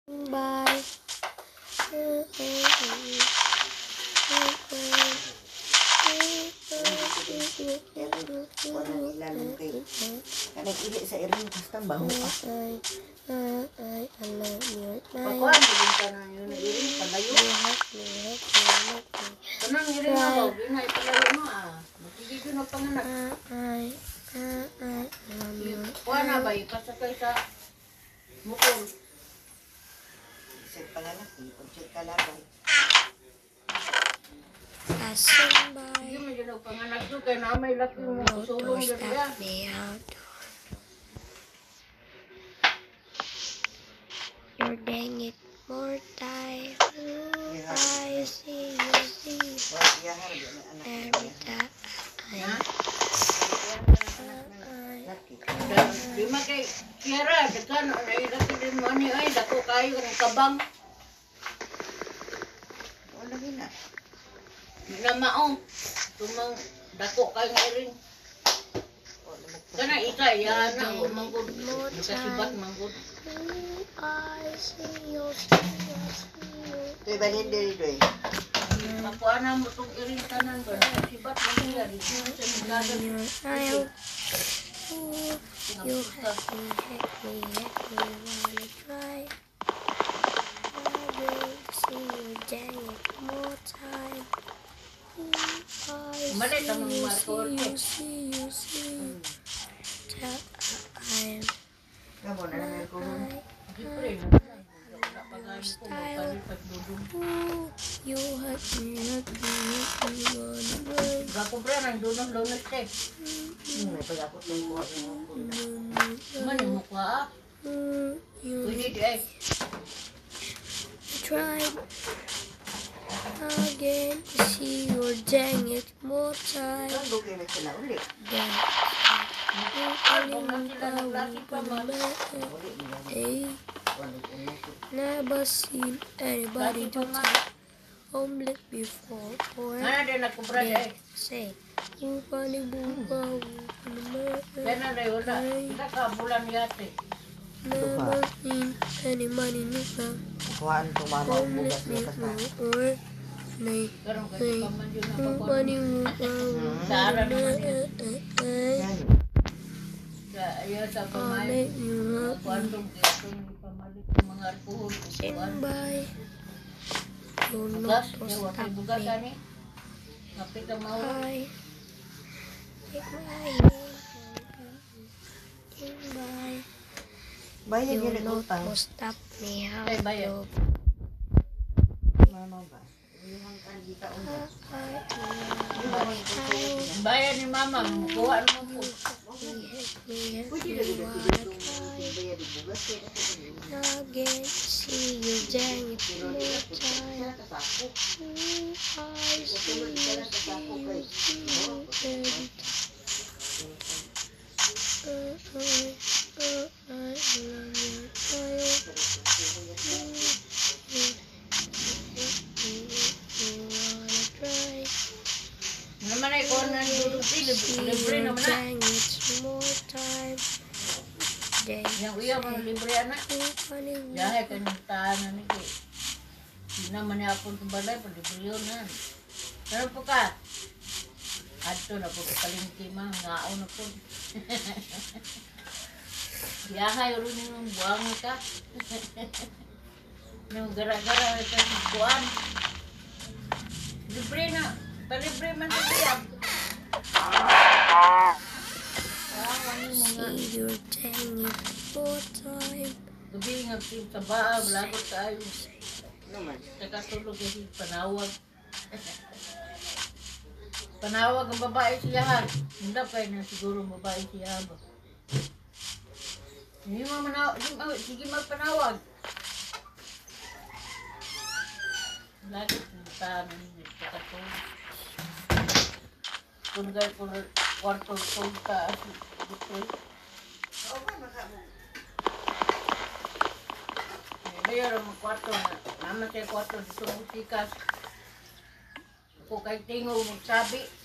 Bye. Kanag-ili sa iring kastang baho ka. Pakuan, bilin ka na yun. Iring, palayo. Kanang iring na ba? Binay, palayo mo Magigig yun ang panganak. Kuha na ba? Ipasakay sa mukong. Isip panganak, ipag-check ka labay. Passing by. Hindi mo yun ang panganak doon. Kaya na may laki mo. Sulong Stop yun yan. me out. You're dang it more time. I see you. Wala, iyahar, di na anak Every time. Ha? laki. Di man kay Kiara, dagan, nailaki din mo ni ay, dako kayo ng kabang. Wala gina. Na maong, tumang dako kayo ng iring. Kana isa, yan na, manggod. Nakasibat manggod. I see you. Ito'y balhin diri doy. Makuha na mo itong iring tanan ko. Nakasibat manggod yan. Ito na siya naglagan. You hack me, wanna try. I will see you dang it more time. Malit ang mga markor ko. See you. I'm Gamo na naman ko. Siyempre, napagayon ko. Magpalipat dudong. you hurt me, wanna run. Gako pre, nandunong lunod siya. May pag-akot ng buha ng kuya. Mani mo ka You Pwede di ay. tried again to see your dang it more time. Ang lugay na sila uli. Then Kung man sila naglaki pa man. Uli nila. hey, Wala ko mo. never seen anybody do that omelet before. Or Ano din nagkubra di ay. say, upani buka, Kaya na rin wala. Kita ka bulan yate. never seen any money nuka. Kuhaan tumama ang Omelet bugas niya kasama. before. Or nay, Karon kasi pa man yun napakuha. upani buka. Dara naman yun. Yan. Ayaw sa I'll pamayo. make you happy. Kuandong itong pamalit ng mga alkohol. Stand by. You're Bugas, not to kaya stop wakay bugas me. ani. Kapit ang mawala. Bye. Take my hand. Stand by. Bayan yun You're ang not utang. to stop me. How Ay, bayan. to Mama ba? Yung kandita I una. Bayan ni mama, kuha naman po. Pwede na rin wanna ito try bayan di bugas. again. See you dang it more time. I see you every Naman ay kuha na duduti, libre naman na. Yang iya mo libre anak. Dahil kanyang tahanan ni Kay. Di naman niya akong tumbalay, palibre yun na. Ano po ka? Adto na po kalingki ma, ngao na po. Yahay rin yung buwang ka. Nung gara-gara ka ng buwan. Libre na. Palibre man na siya. See you dang it more time. Gabi nga sa baag, lagot tayo. Naman. Nakatulog kasi panawag. Panawag ang babae siya ha. Hindi kayo na siguro babae siya ba. Hindi mo manawag. Sige magpanawag. Lagot ng tayo. Nakatulog. Kung gaya kung kwarto-kwarto ka. Oo ba, makamu. Mayroon ang kwarto na. Naman siya kwarto dito ng sikas. Ako kay Tingo magsabi.